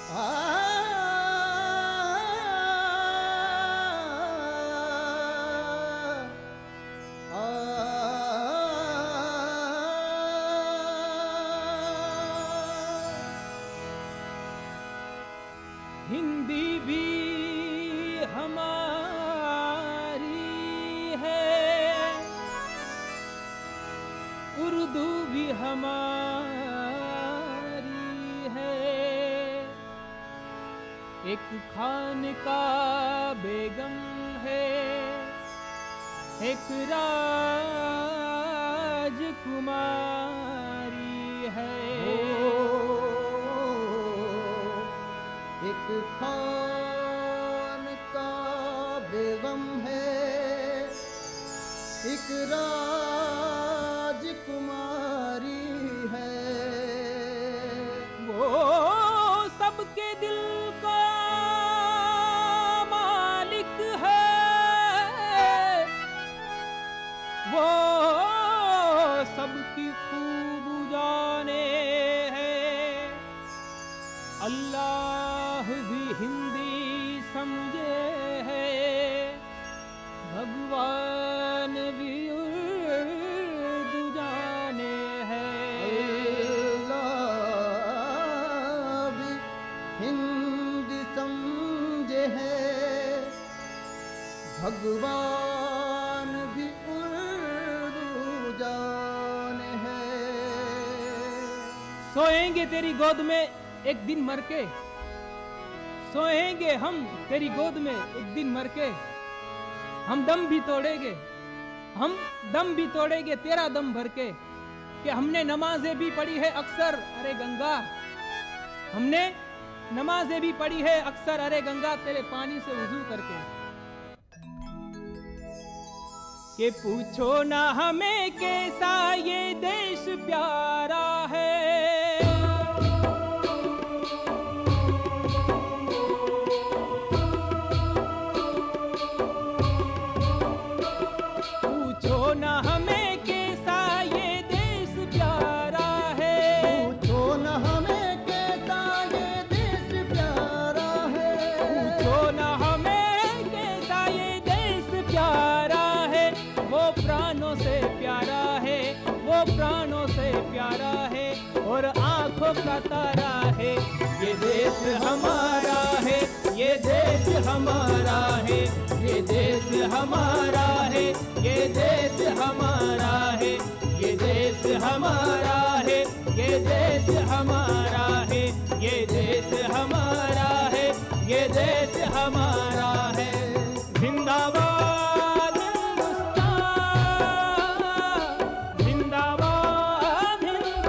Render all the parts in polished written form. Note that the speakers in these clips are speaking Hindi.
हिंदी भी हमारी है, उर्दू भी हमारी है। एक खान का बेगम है, एक राजकुमारी है। एक खान का बेगम है, एक राजकुमारी है। वो सबके दिल का मालिक है, वो सबकी खूब जाने है। अल्लाह भी हिंदी समझे है, भगवान भी उर्दू जाने है। अल्लाह भी हिंदी समझे है, भगवान भी उर्दू जाने है। सोएंगे तेरी गोद में एक दिन मर के, सोएंगे हम तेरी गोद में एक दिन मर के। हम दम भी तोड़ेंगे, हम दम भी तोड़ेंगे तेरा दम भर के। कि हमने नमाजें भी पढ़ी है अक्सर अरे गंगा, हमने नमाजें भी पढ़ी है अक्सर अरे गंगा, तेरे पानी से वुजू करके। कि पूछो ना हमें कैसा ये देश प्यारा है, ना हमें कैसा ये देश प्यारा है। पूछो ना हमें कैसा ये देश प्यारा है। पूछो ना हमें कैसा ये देश प्यारा है। वो प्राणों से प्यारा है, वो प्राणों से प्यारा है और आंखों का तारा है। ये देश हमारा है, ये देश हमारा है, ये देश हमारा है, ये देश हमारा है, ये देश हमारा है, ये देश हमारा है, ये देश हमारा है, ये देश हमारा है। जिंदाबाद हिंदुस्तान, जिंदाबाद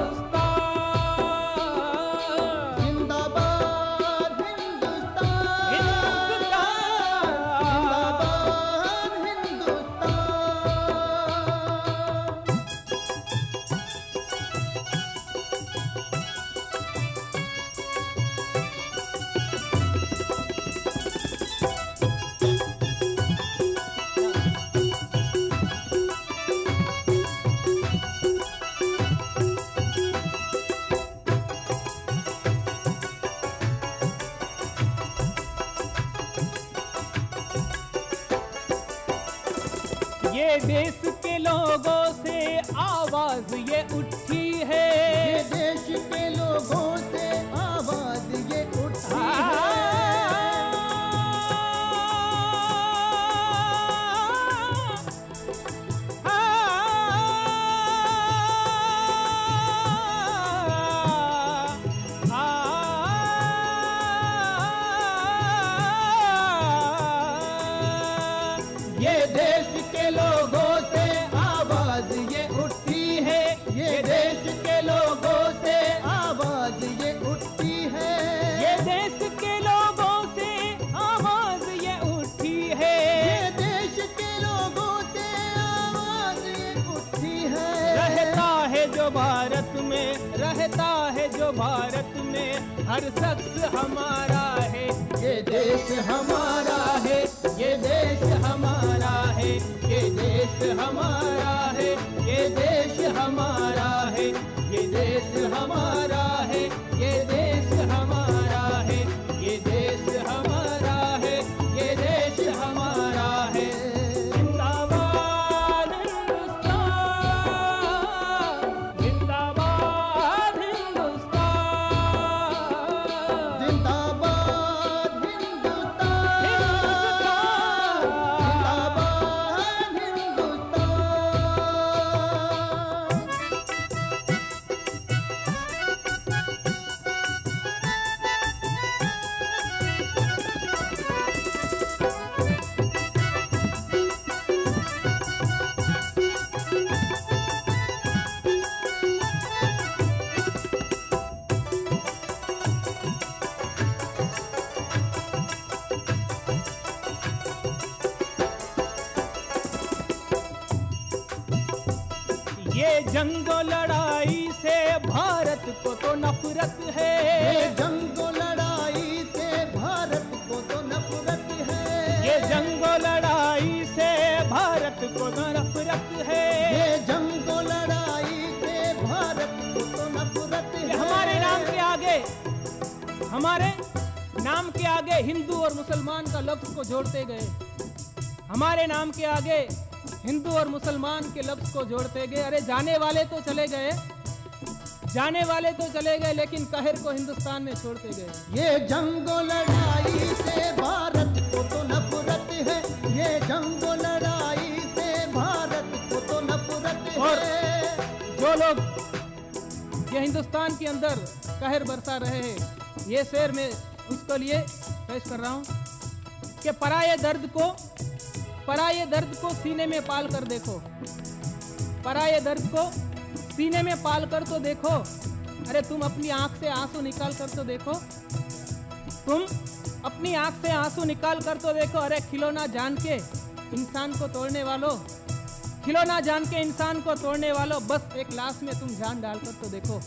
हिंदुस्तान, जिंदाबाद हिंदुस्तान, हिंदुस्तान, जिंदाबाद ये देश के लोगों से आवाज ये उठी है, ये देश के लोगों से आवाज ये उठी है। ये देश के लोगों से आवाज ये उठी है, ये देश के लोगों से आवाज ये उठी है, ये देश के लोगों से आवाज ये उठी है। ये देश के लोगों से आवाज ये उठी है। रहता है जो भारत में, रहता है जो भारत में, हर शख्स हमारा है। ये देश हमारा है, ये देश हमारा है, ये देश हमारा है, ये देश हमारा है, ये देश हमारा है, ये देश हमारा है, ये जंगो लड़ाई से भारत को तो नफरत है, ये जंगो लड़ाई से भारत को तो नफरत है, ये जंगो लड़ाई से भारत को तो नफरत है, ये जंगो लड़ाई से भारत को तो नफरत है। हमारे नाम के आगे, हमारे नाम के आगे हिंदू और मुसलमान का लफ्ज को जोड़ते गए, हमारे नाम के आगे हिंदू और मुसलमान के लफ्ज को जोड़ते गए। अरे जाने वाले तो चले गए, जाने वाले तो चले गए, लेकिन कहर को हिंदुस्तान में छोड़ते गए। ये जंगो लड़ाई से भारत को तो नफरत है, ये जंगो लड़ाई से भारत को तो नफरत और है। जो लोग ये हिंदुस्तान के अंदर कहर बरसा रहे हैं, ये शेर में उसके लिए पेश कर रहा हूं कि पराये दर्द को सीने में पाल कर देखो, पराये दर्द को सीने में पाल कर तो देखो। अरे तुम अपनी आंख से आंसू निकाल कर तो देखो, तुम अपनी आंख से आंसू निकाल कर तो देखो। अरे खिलौना जान के इंसान को तोड़ने वालों, खिलौना जान के इंसान को तोड़ने वालों, बस एक लाश में तुम जान डालकर तो देखो।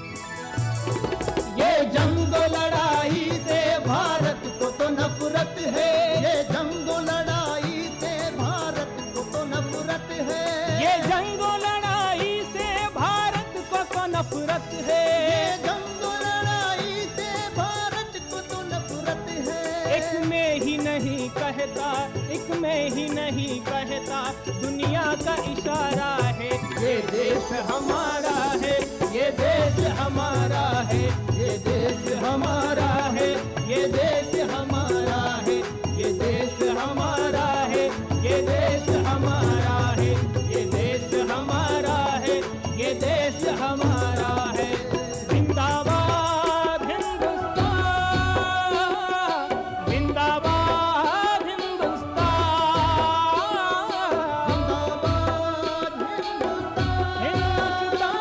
ये जंगो लड़ाई से भारत को तो नफरत है, ये जंगो लड़ाई से भारत को तो नफरत है, ये जंगो लड़ाई से भारत को तो नफरत है, ये जंगो लड़ाई से भारत को तो नफरत है। एक में ही नहीं कहता, एक में ही नहीं कहता, दुनिया का इशारा है। ये देश हमारा है, ये देश हमारा है, ये देश हमारा है, ये देश हमारा है, ये देश हमारा है, ये देश हमारा है, ये देश हमारा है, ये देश हमारा है। जिंदाबाद हिंदुस्तान, जिंदाबाद हिंदुस्तान, जिंदाबाद हिंदुस्तान, हिंदुस्तान।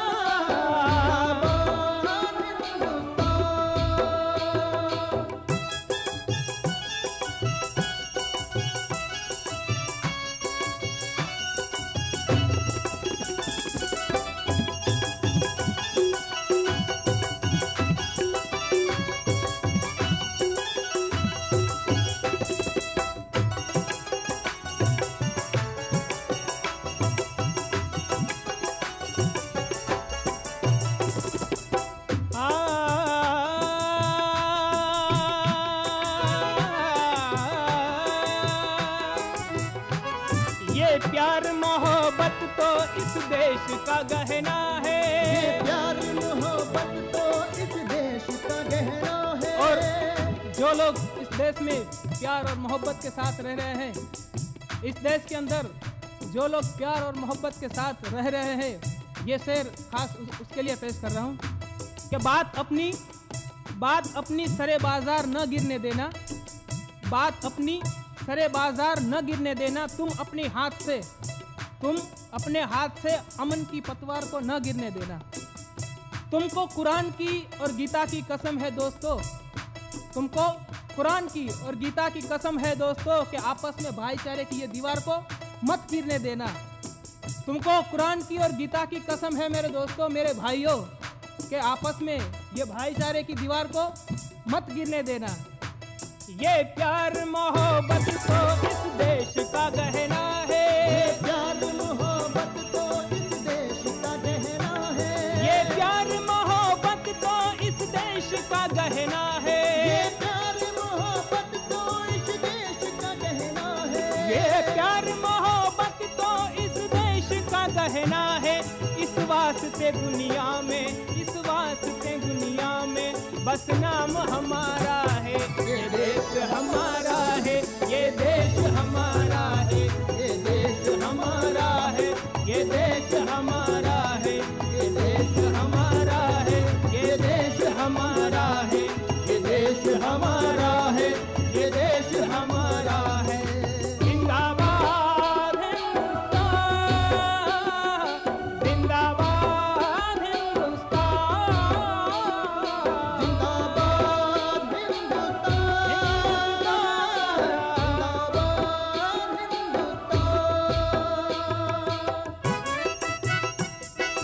ये प्यार मोहब्बत तो इस देश का गहना है, ये प्यार मोहब्बत तो इस देश का गहना है। और जो लोग इस देश में प्यार और मोहब्बत के साथ रह रहे हैं, इस देश के अंदर जो लोग प्यार और मोहब्बत के साथ रह रहे हैं, ये शेर खास उसके लिए पेश कर रहा हूँ कि बात अपनी सरे बाजार न गिरने देना, बात अपनी सरे बाजार न गिरने देना। तुम अपने हाथ से अमन की पतवार को न गिरने देना। तुमको कुरान की और गीता की कसम है दोस्तों, तुमको कुरान की और गीता की कसम है दोस्तों कि आपस में भाईचारे की ये दीवार को मत गिरने देना। तुमको कुरान की और गीता की कसम है मेरे दोस्तों, मेरे भाइयों, कि आपस में ये भाईचारे की दीवार को मत गिरने देना। ये प्यार मोहब्बत तो इस देश का गहना है, ये प्यार मोहब्बत तो इस देश का गहना है, ये प्यार मोहब्बत तो इस देश का गहना है, ये प्यार मोहब्बत तो इस देश का गहना है, ये प्यार मोहब्बत तो इस देश का गहना है। इस वास्ते दुनिया में, इस वास्ते दुनिया में बस नाम हमारा है। ये देश हमारा है, ये देश हमारा है, ये देश हमारा है, ये देश हमारा है, ये देश हमारा है, ये देश हमारा है, ये देश हमारा है, ये देश हमारा है। जिंदाबाद हिंदुस्तान, जिंदाबाद हिंदुस्तान, जिंदाबाद हिंदुस्तान, जिंदाबाद हिंदुस्तान।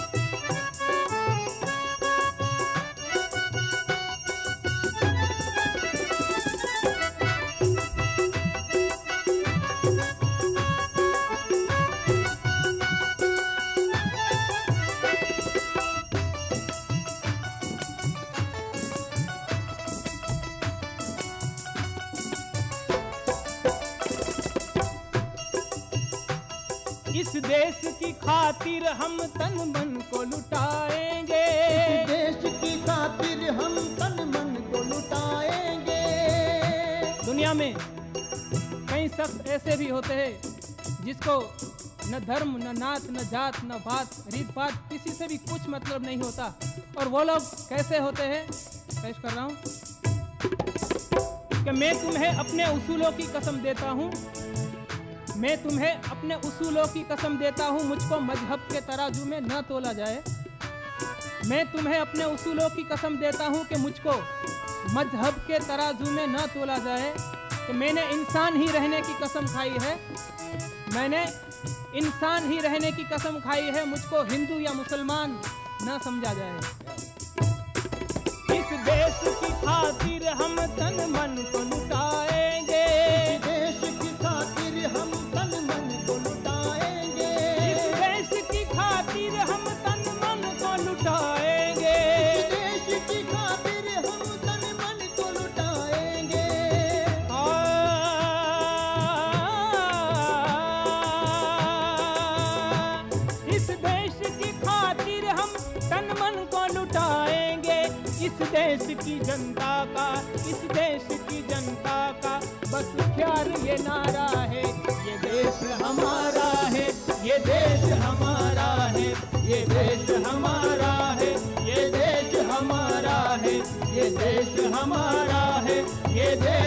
इस देश की खातिर हम तन मन को लुटाएंगे, इस देश की खातिर हम तन मन को लुटाएंगे। दुनिया में कई शख्स ऐसे भी होते हैं जिसको न धर्म, न नात, न जात, न बात, रीत बात, किसी से भी कुछ मतलब नहीं होता। और वो लोग कैसे होते हैं, पेश कर रहा हूं कि मैं तुम्हें अपने उसूलों की कसम देता हूं, मैं तुम्हें अपने उसूलों की कसम देता हूं, मुझको मजहब के तराजू में न तोला जाए। मैं तुम्हें अपने उसूलों की कसम देता हूं कि मुझको मजहब के तराजू में न तोला जाए, कि मैंने इंसान ही रहने की कसम खाई है, मैंने इंसान ही रहने की कसम खाई है, मुझको हिंदू या मुसलमान न समझा जाए। इस देश की खातिर हम तन मन को लुटाएंगे, इस देश की खातिर हम तन मन को लुटाएंगे, इस देश की खातिर हम तन मन को लुटाएंगे, इस देश की खातिर हम तन मन को लुटाएंगे। इस देश की खातिर हम तन मन को लुटाएंगे। इस देश की जनता का, इस देश की जनता का बस ख्याल ये नारा है, ये देश हमारा है, ये देश हमारा है, ये देश हमारा है, ये देश हमारा है, ये देश हमारा है, ये देश